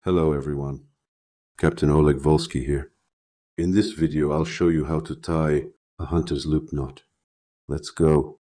Hello everyone, Captain Oleg Volsky here. In this video I'll show you how to tie a hunter's loop knot. Let's go.